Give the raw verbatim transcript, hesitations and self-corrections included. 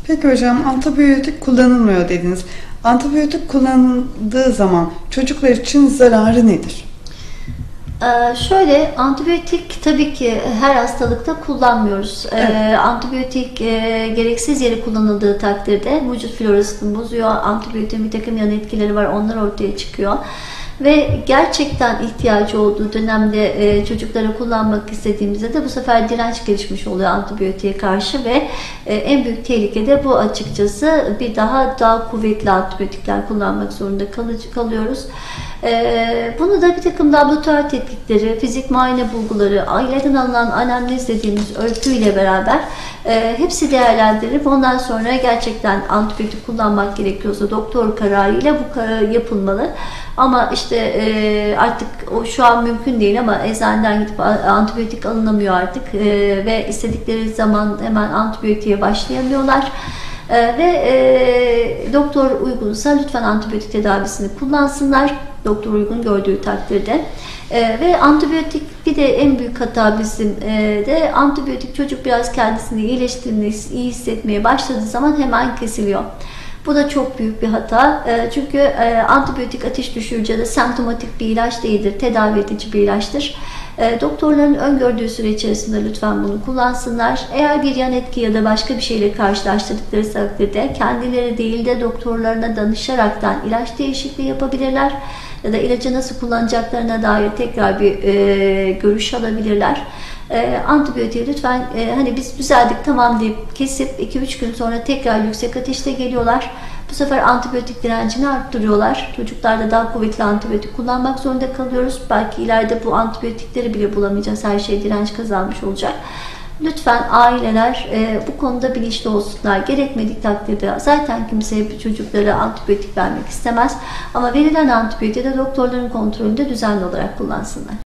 Peki hocam, antibiyotik kullanılmıyor dediniz. Antibiyotik kullanıldığı zaman çocuklar için zararı nedir? Ee, şöyle, antibiyotik tabii ki her hastalıkta kullanmıyoruz. Ee, Evet. Antibiyotik e, gereksiz yere kullanıldığı takdirde vücut florasını bozuyor. Antibiyotiğin bir takım yan etkileri var, onlar ortaya çıkıyor. Ve gerçekten ihtiyacı olduğu dönemde e, çocuklara kullanmak istediğimizde de bu sefer direnç gelişmiş oluyor antibiyotiğe karşı ve e, en büyük tehlike de bu açıkçası. Bir daha daha kuvvetli antibiyotikler kullanmak zorunda kalıcı kalıyoruz. E, bunu da bir takım laboratuvar tetkikleri, fizik muayene bulguları, aileden alınan anamnez dediğimiz öyküyle beraber e, hepsi değerlendirilip ondan sonra gerçekten antibiyotik kullanmak gerekiyorsa doktor kararıyla bu karar yapılmalı. Ama işte e, artık o şu an mümkün değil ama eczaneden gidip antibiyotik alınamıyor artık e, ve istedikleri zaman hemen antibiyotiğe başlayamıyorlar. E, ve e, doktor uygunsa lütfen antibiyotik tedavisini kullansınlar. Doktor uygun gördüğü takdirde. E, ve antibiyotik bir de en büyük hata bizim e, de antibiyotik çocuk biraz kendisini iyileştirdiğini, iyi hissetmeye başladığı zaman hemen kesiliyor. Bu da çok büyük bir hata. Çünkü antibiyotik ateş düşürücü ya da semptomatik bir ilaç değildir. Tedavi edici bir ilaçtır. Doktorların öngördüğü süre içerisinde lütfen bunu kullansınlar. Eğer bir yan etki ya da başka bir şeyle karşılaştırdıkları takdirde kendileri değil de doktorlarına danışaraktan ilaç değişikliği yapabilirler. Ya da ilacı nasıl kullanacaklarına dair tekrar bir e, görüş alabilirler. E, antibiyotiği lütfen e, hani biz düzeldik tamam deyip kesip iki üç gün sonra tekrar yüksek ateşte geliyorlar. Bu sefer antibiyotik direncini arttırıyorlar. Çocuklarda daha kuvvetli antibiyotik kullanmak zorunda kalıyoruz. Belki ileride bu antibiyotikleri bile bulamayacağız. Her şey direnç kazanmış olacak. Lütfen aileler e, bu konuda bilinçli olsunlar. Gerekmedik takdirde zaten kimse çocuklara antibiyotik vermek istemez. Ama verilen antibiyotiği de doktorların kontrolünde düzenli olarak kullansınlar.